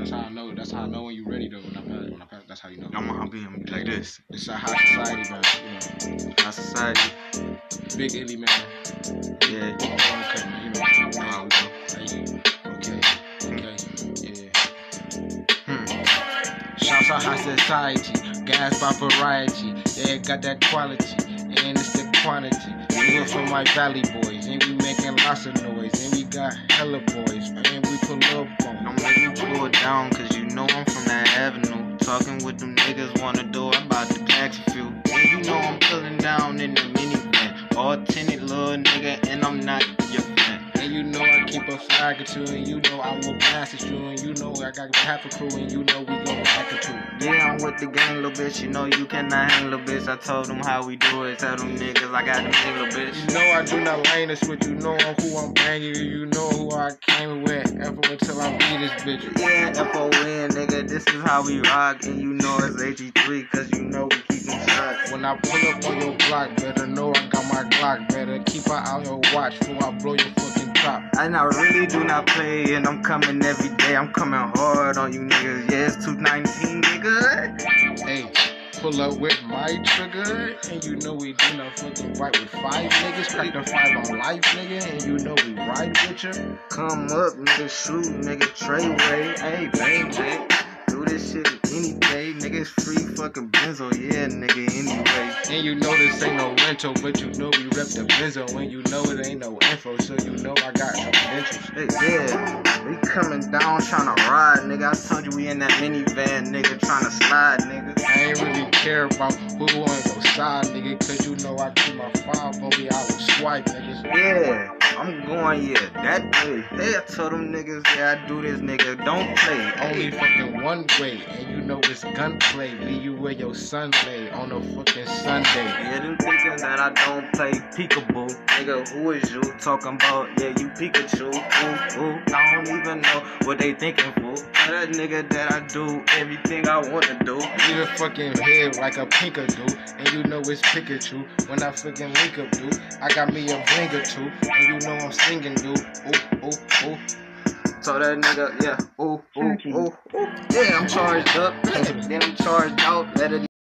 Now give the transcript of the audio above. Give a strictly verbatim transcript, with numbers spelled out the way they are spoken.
That's how I know. That's how I know when you ready though. When I pass, when I pass, that's how you know. I'm gonna be like this. It's a high society, man. You know, High society. Big Illy, man. Yeah. Oh, okay, man. You know. How we go? Hey, okay, okay, yeah. Hmm. Shouts out high society, gas by variety. Yeah, got that quality, and it's the quantity. We look for my valley boys, and we making lots of noise, and we got hella boys, and we pull up on. Don't make me pull it down, cause you know I'm from that avenue. Talking with them niggas wanna do, I'm about to tax a few. And you know I'm pulling down in the minivan. All tinted little nigga, and I'm not your fan. And you know I keep a flag or two, and you know I will blast at you, and you know I got half a crew, and you know we gon' back it too. Yeah, I'm with the gang, little bitch. You know you cannot hang, little bitch. I told them how we do it. Tell them niggas I got them hang, little bitch. You know I do not lane this with you. Know who I'm banging. You know who I came with. F O until I beat this bitch. Yeah, F O N, nigga. This is how we rock, and you know it's A G three, cause you know we keep them shots. When I pull up on your block, better know I got my Glock. Better keep an eye on your watch before I blow your fucking top. And I really do not play, and I'm coming every day. I'm coming hard on you niggas. Yeah, it's two nineteen, nigga. Hey, pull up with my trigger, and you know we do not fucking right with five niggas. Crack the five on life, nigga, and you know we ride with you. Come up, nigga, shoot, nigga, Treyway. Hey, baby, do this shit any day, nigga. It's free fucking benzo, yeah, nigga, anyway. And you know this ain't no rental, but you know we rep the benzo, and you know it ain't no info, so you know I got some credentials. Hey, yeah, we coming down tryna ride, nigga. I told you we in that minivan, nigga, tryna slide, nigga. I ain't really care about who on your side, nigga, cause you know I keep my five on me, I will swipe, niggas. Yeah, I'm going, yeah, that way. Hey, I told them niggas, yeah, I do this, nigga, don't play. Only fucking one way, and you know it's gunplay. Leave you where your son lay on a fucking Sunday. Yeah, them thinking that I don't play peekaboo. Nigga, who is you talking about? Yeah, you Pikachu. Ooh, ooh, I don't even know what they thinking for. That nigga that I do everything I wanna do. Leave a fucking head like a pinker do, and you know it's Pikachu. When I fucking link up, dude, I got me a bling or two, and you know I'm singing, dude. Ooh, ooh, ooh. So that nigga, yeah, ooh, ooh, ooh, ooh. Yeah, I'm charged up, then I'm charged out. Let it